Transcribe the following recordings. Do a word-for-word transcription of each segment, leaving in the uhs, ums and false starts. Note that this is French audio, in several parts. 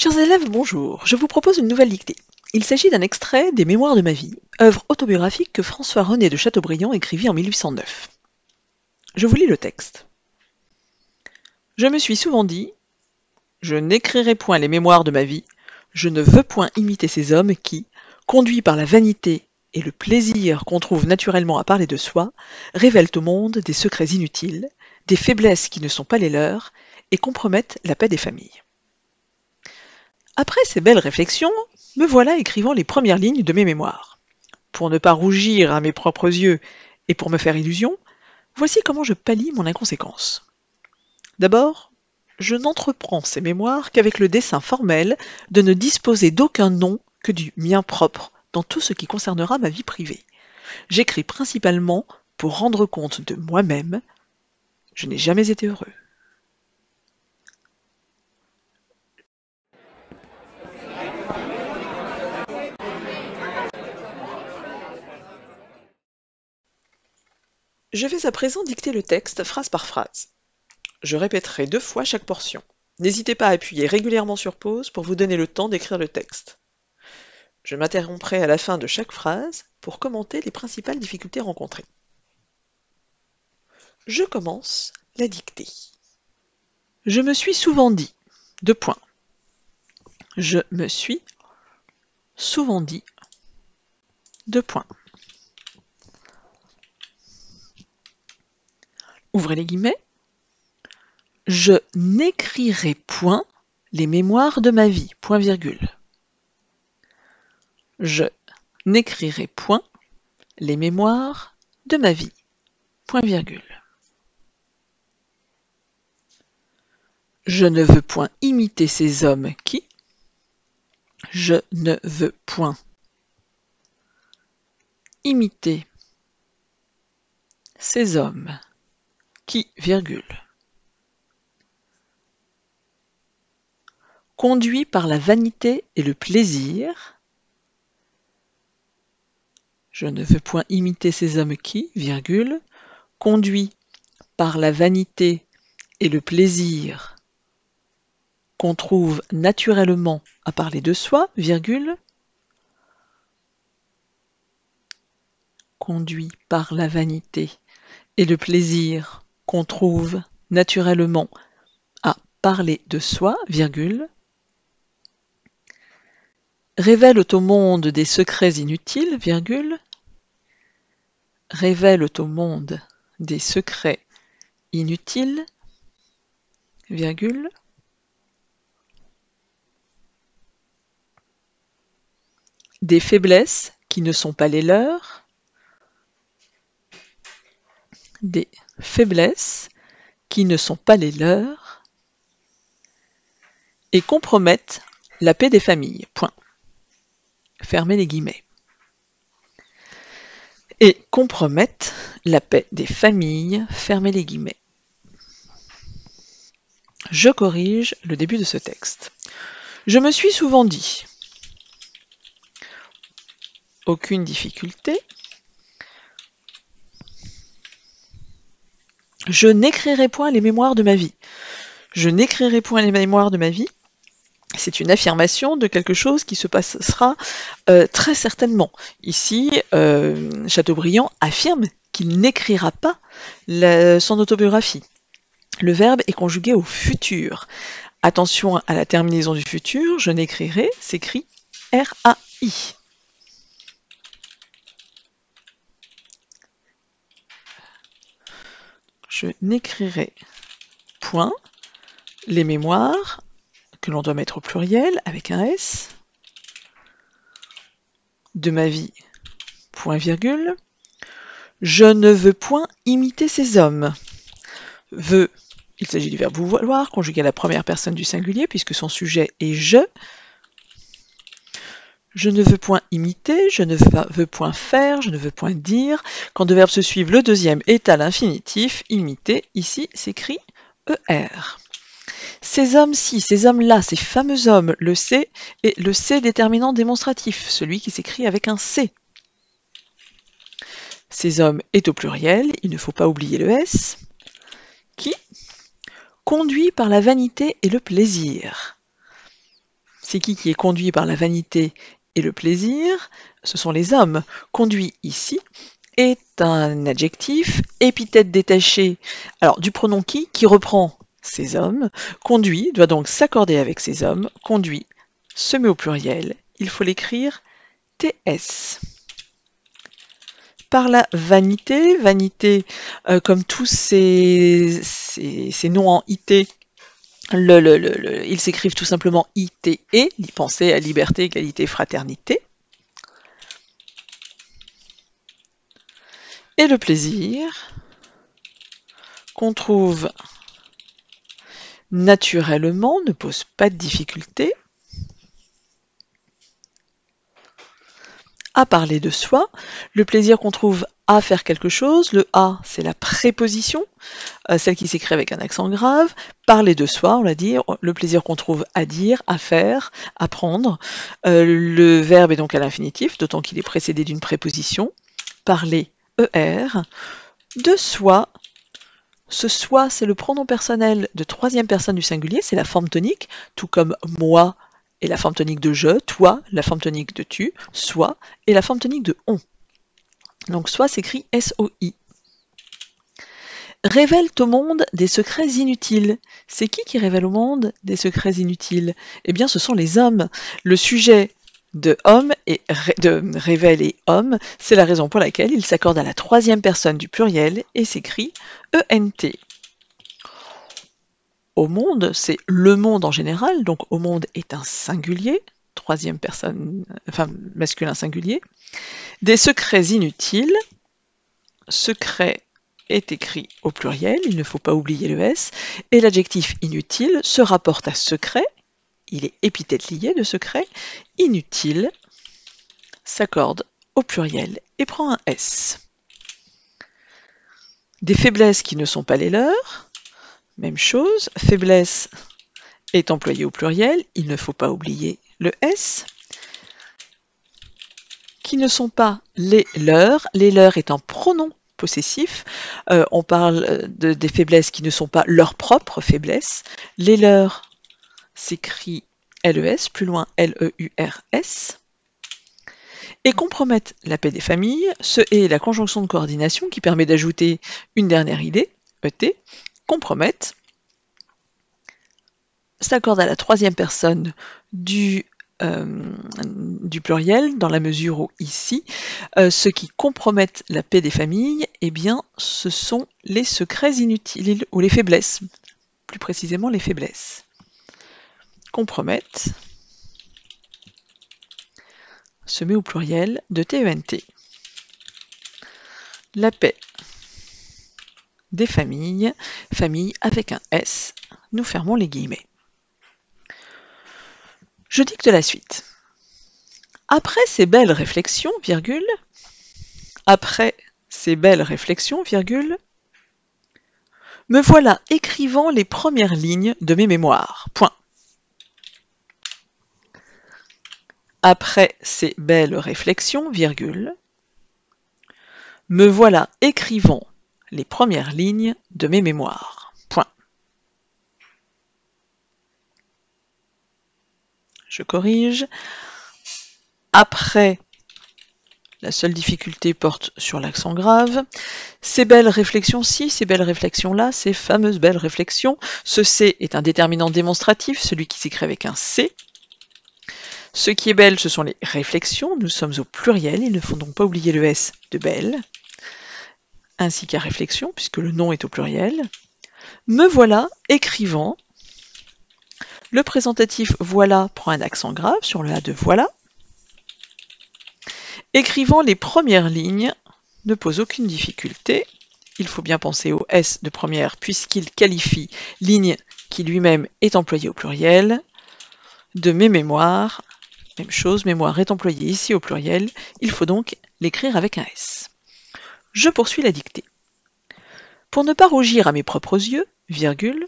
Chers élèves, bonjour. Je vous propose une nouvelle dictée. Il s'agit d'un extrait des Mémoires de ma vie, œuvre autobiographique que François-René de Chateaubriand écrivit en mille huit cent neuf. Je vous lis le texte. Je me suis souvent dit, je n'écrirai point les mémoires de ma vie, je ne veux point imiter ces hommes qui, conduits par la vanité et le plaisir qu'on trouve naturellement à parler de soi, révèlent au monde des secrets inutiles, des faiblesses qui ne sont pas les leurs, et compromettent la paix des familles. Après ces belles réflexions, me voilà écrivant les premières lignes de mes mémoires. Pour ne pas rougir à mes propres yeux et pour me faire illusion, voici comment je pallie mon inconséquence. D'abord, je n'entreprends ces mémoires qu'avec le dessein formel de ne disposer d'aucun nom que du mien propre dans tout ce qui concernera ma vie privée. J'écris principalement pour rendre compte de moi-même. Je n'ai jamais été heureux. Je vais à présent dicter le texte phrase par phrase. Je répéterai deux fois chaque portion. N'hésitez pas à appuyer régulièrement sur pause pour vous donner le temps d'écrire le texte. Je m'interromprai à la fin de chaque phrase pour commenter les principales difficultés rencontrées. Je commence la dictée. Je me suis souvent dit, deux points. Je me suis souvent dit, deux points. Ouvrez les guillemets. Je n'écrirai point les mémoires de ma vie, point virgule. Je n'écrirai point les mémoires de ma vie, point virgule. Je ne veux point imiter ces hommes qui, je ne veux point imiter ces hommes qui, virgule, conduits par la vanité et le plaisir, je ne veux point imiter ces hommes qui, virgule, conduits par la vanité et le plaisir qu'on trouve naturellement à parler de soi, virgule, conduit par la vanité et le plaisir qu'on trouve naturellement à parler de soi, virgule, révèlent au monde des secrets inutiles, virgule, révèlent au monde des secrets inutiles, virgule, des faiblesses qui ne sont pas les leurs, des faiblesses qui ne sont pas les leurs, et compromettent la paix des familles. Point. Fermez les guillemets. Et compromettent la paix des familles. Fermez les guillemets. Je corrige le début de ce texte. Je me suis souvent dit, aucune difficulté, je n'écrirai point les mémoires de ma vie. Je n'écrirai point les mémoires de ma vie. C'est une affirmation de quelque chose qui se passera euh, très certainement. Ici, euh, Chateaubriand affirme qu'il n'écrira pas la, son autobiographie. Le verbe est conjugué au futur. Attention à la terminaison du futur, je n'écrirai, s'écrit R A I. Je n'écrirai point les mémoires, que l'on doit mettre au pluriel avec un S, de ma vie, point virgule. Je ne veux point imiter ces hommes. Veux, il s'agit du verbe vouloir, conjugué à la première personne du singulier, puisque son sujet est je. Je ne veux point imiter, je ne veux point faire, je ne veux point dire. Quand deux verbes se suivent, le deuxième est à l'infinitif. Imiter, ici, s'écrit E R. Ces hommes-ci, ces hommes-là, ces fameux hommes, le C est le C déterminant démonstratif, celui qui s'écrit avec un C. Ces hommes est au pluriel, il ne faut pas oublier le S, qui, conduit par la vanité et le plaisir. C'est qui qui est conduit par la vanité et le plaisir? Ce sont les hommes. Conduit ici est un adjectif, épithète détaché, alors du pronom qui, qui reprend ces hommes. Conduit doit donc s'accorder avec ces hommes. Conduit se met au pluriel. Il faut l'écrire T S. Par la vanité, vanité, euh, comme tous ces, ces, ces noms en I T, le, le, le, le, ils s'écrivent tout simplement I T E, pensez à liberté, égalité, fraternité. Et le plaisir, qu'on trouve naturellement, ne pose pas de difficulté. À parler de soi, le plaisir qu'on trouve à faire quelque chose, le à c'est la préposition, euh, celle qui s'écrit avec un accent grave. Parler de soi, on l'a dit, le plaisir qu'on trouve à dire, à faire, à prendre. Euh, le verbe est donc à l'infinitif, d'autant qu'il est précédé d'une préposition. Parler, E R. De soi, ce soi c'est le pronom personnel de troisième personne du singulier, c'est la forme tonique, tout comme moi, et la forme tonique de je, toi, la forme tonique de tu, soi, et la forme tonique de on. Donc soi s'écrit S O I. Révèle au monde des secrets inutiles. C'est qui qui révèle au monde des secrets inutiles? Eh bien ce sont les hommes. Le sujet de homme et ré, de révèle et homme, c'est la raison pour laquelle il s'accorde à la troisième personne du pluriel et s'écrit E N T. Au monde, c'est le monde en général, donc au monde est un singulier, troisième personne, enfin masculin singulier. Des secrets inutiles, secret est écrit au pluriel, il ne faut pas oublier le S, et l'adjectif inutile se rapporte à secret, il est épithète lié de secret, inutile s'accorde au pluriel et prend un S. Des faiblesses qui ne sont pas les leurs, même chose, faiblesse est employé au pluriel, il ne faut pas oublier le S, qui ne sont pas les leurs, les leurs étant pronom possessif, euh, on parle de, des faiblesses qui ne sont pas leurs propres faiblesses, les leurs s'écrit L E S, plus loin L E U R S, et compromettent la paix des familles, ce est la conjonction de coordination qui permet d'ajouter une dernière idée, E T, compromettent, s'accorde à la troisième personne du, euh, du pluriel, dans la mesure où ici, euh, ceux qui compromettent la paix des familles, eh bien, ce sont les secrets inutiles, ou les faiblesses, plus précisément les faiblesses. Compromettent se met au pluriel de T E N T. La paix des familles, famille avec un S, nous fermons les guillemets. Je dicte la suite. Après ces belles réflexions, virgule, après ces belles réflexions, virgule, me voilà écrivant les premières lignes de mes mémoires. Point. Après ces belles réflexions, virgule, me voilà écrivant les premières lignes de mes mémoires. Point. Je corrige. Après, la seule difficulté porte sur l'accent grave. Ces belles réflexions-ci, ces belles réflexions-là, ces fameuses belles réflexions. Ce C est un déterminant démonstratif, celui qui s'écrit avec un C. Ce qui est belle, ce sont les réflexions. Nous sommes au pluriel, il ne faut donc pas oublier le S de belle, ainsi qu'à réflexion, puisque le nom est au pluriel. Me voilà écrivant. Le présentatif voilà prend un accent grave sur le A de voilà. Écrivant les premières lignes ne pose aucune difficulté. Il faut bien penser au S de première puisqu'il qualifie ligne qui lui-même est employé au pluriel. De mes mémoires, même chose, mémoire est employée ici au pluriel. Il faut donc l'écrire avec un S. Je poursuis la dictée. Pour ne pas rougir à mes propres yeux, virgule,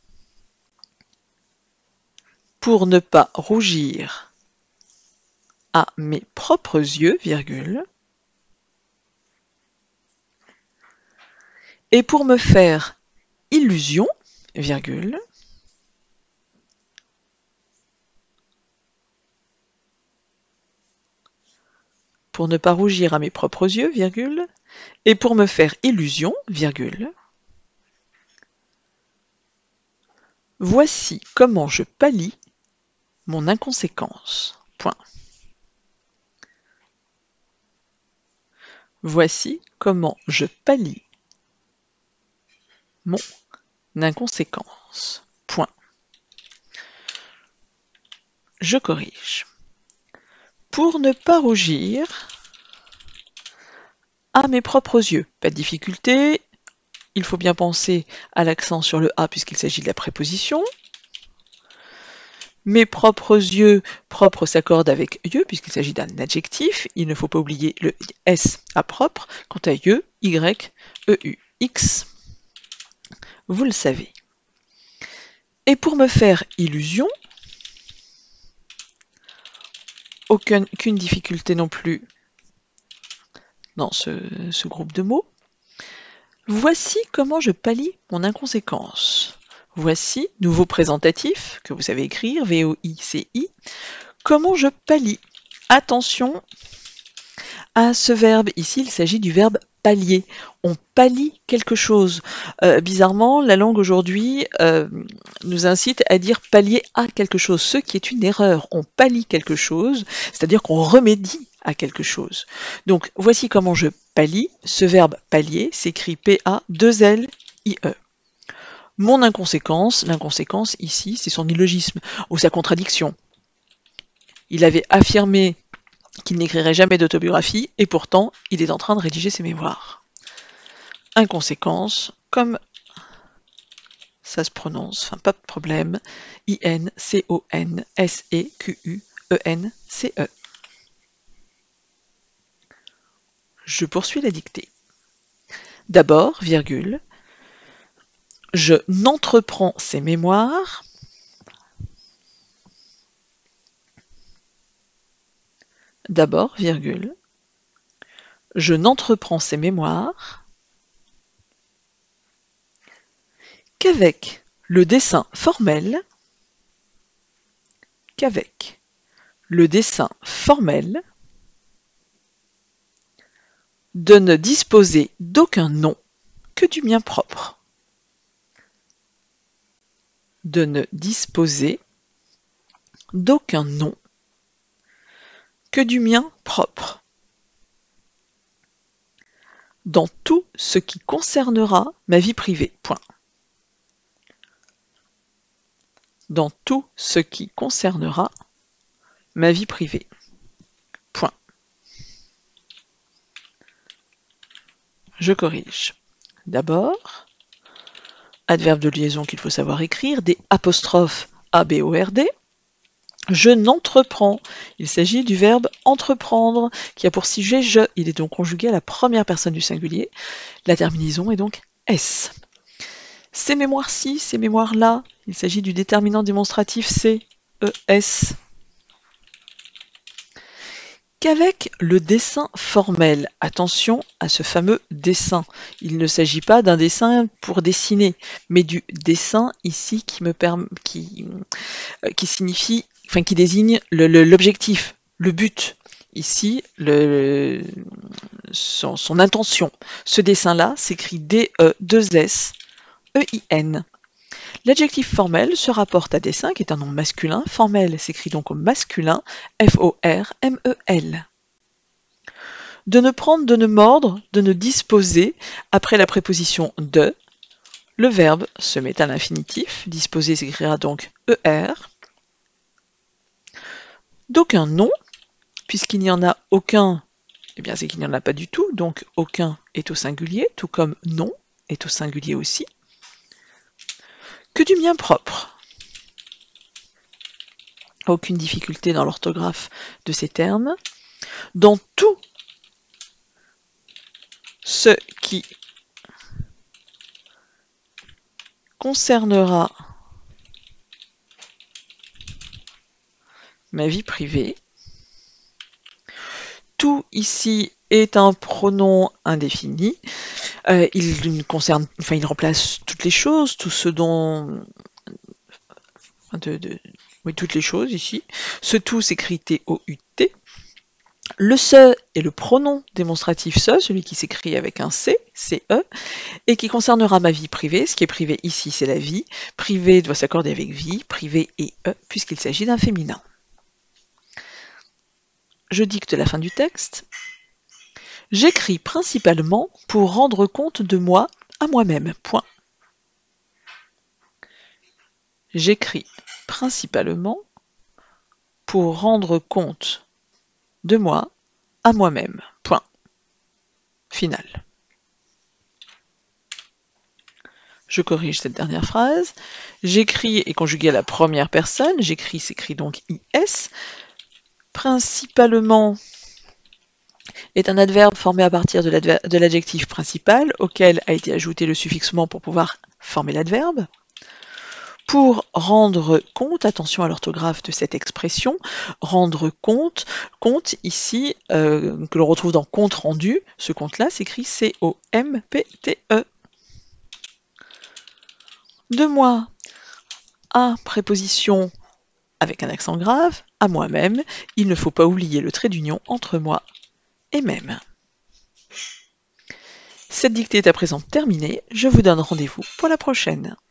pour ne pas rougir à mes propres yeux, virgule, et pour me faire illusion, virgule, pour ne pas rougir à mes propres yeux, virgule, et pour me faire illusion, virgule, voici comment je pallie mon inconséquence. Point. Voici comment je pallie mon inconséquence. Point. Je corrige. Pour ne pas rougir à mes propres yeux. Pas de difficulté. Il faut bien penser à l'accent sur le A puisqu'il s'agit de la préposition. Mes propres yeux, propre s'accorde avec yeux puisqu'il s'agit d'un adjectif. Il ne faut pas oublier le S à propre. Quant à yeux, Y, E U X, vous le savez. Et pour me faire illusion, aucune, aucune difficulté non plus dans ce, ce groupe de mots. Voici comment je pallie mon inconséquence. Voici, nouveau présentatif que vous savez écrire, V O I C I. Comment je pallie? Attention à ce verbe. Ici, il s'agit du verbe pallier. On pallie quelque chose. Euh, bizarrement, la langue aujourd'hui euh, nous incite à dire pallier à quelque chose, ce qui est une erreur. On pallie quelque chose, c'est-à-dire qu'on remédie à quelque chose. Donc, voici comment je pallie. Ce verbe pallier s'écrit P A deux L I E. Mon inconséquence, l'inconséquence ici, c'est son illogisme ou sa contradiction. Il avait affirmé qu'il n'écrirait jamais d'autobiographie, et pourtant, il est en train de rédiger ses mémoires. Inconséquence, comme ça se prononce, enfin pas de problème, I N C O N S E Q U E N C E. Je poursuis la dictée. D'abord, virgule, je n'entreprends ces mémoires D'abord, virgule, je n'entreprends ces mémoires qu'avec le dessein formel, qu'avec le dessein formel de ne disposer d'aucun nom que du mien propre. De ne disposer d'aucun nom que du mien propre. Dans tout ce qui concernera ma vie privée. Point. Dans tout ce qui concernera ma vie privée. Point. Je corrige. D'abord, adverbe de liaison qu'il faut savoir écrire, des apostrophes A B O R D. Je n'entreprends. Il s'agit du verbe entreprendre qui a pour sujet je. Il est donc conjugué à la première personne du singulier. La terminaison est donc S. Ces mémoires-ci, ces mémoires-là, il s'agit du déterminant démonstratif C, E, S. Qu'avec le dessin formel, attention à ce fameux dessin. Il ne s'agit pas d'un dessin pour dessiner, mais du dessin ici qui me permet, qui, qui signifie, enfin qui désigne l'objectif, le, le, le but. Ici, le, son, son intention. Ce dessin-là s'écrit D E deux S E I N. L'adjectif formel se rapporte à dessin, qui est un nom masculin. Formel s'écrit donc au masculin, F O R M E L. De ne prendre, de ne mordre, de ne disposer, après la préposition de, le verbe se met à l'infinitif. Disposer s'écrira donc E R. D'aucun nom, puisqu'il n'y en a aucun, eh bien c'est qu'il n'y en a pas du tout, donc aucun est au singulier, tout comme non est au singulier aussi. Que du mien propre. Aucune difficulté dans l'orthographe de ces termes. Dans tout ce qui concernera ma vie privée. Tout ici est un pronom indéfini. Euh, il concerne, enfin, il remplace toutes les choses, tout ce dont, de, de, oui, toutes les choses ici. Ce tout s'écrit T O U T. Le se est le pronom démonstratif se, celui qui s'écrit avec un c, C E, et qui concernera ma vie privée. Ce qui est privé ici, c'est la vie. Privé doit s'accorder avec vie, privé et e, puisqu'il s'agit d'un féminin. Je dicte la fin du texte. J'écris principalement pour rendre compte de moi à moi-même. Point. J'écris principalement pour rendre compte de moi à moi-même. Point. Final. Je corrige cette dernière phrase. J'écris est conjugué à la première personne. J'écris s'écrit donc I S. Principalement est un adverbe formé à partir de l'adjectif principal auquel a été ajouté le suffixe ment pour pouvoir former l'adverbe. Pour rendre compte, attention à l'orthographe de cette expression, rendre compte, compte ici, euh, que l'on retrouve dans compte rendu, ce compte-là s'écrit C O M P T E. De moi à préposition avec un accent grave, à moi-même, il ne faut pas oublier le trait d'union entre moi et même. Cette dictée est à présent terminée, je vous donne rendez-vous pour la prochaine.